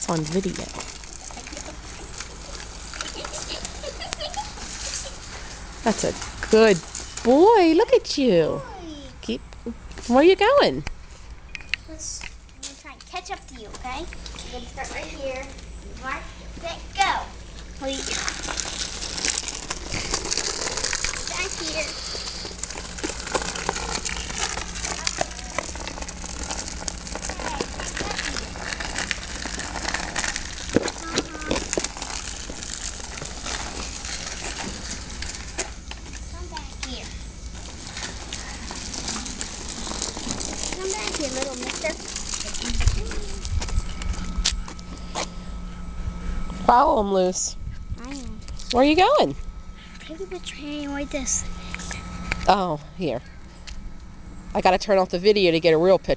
It's on video. That's a good boy. Look at you. Keep. Where are you going? I'm gonna try and catch up to you, okay? I'm gonna start right here. Mark, set, go. Wait. Back here. Come back here. Come back here, little mister. Follow him, Luce. I am. Where are you going? Take the train like this. Oh, here. I gotta turn off the video to get a real picture.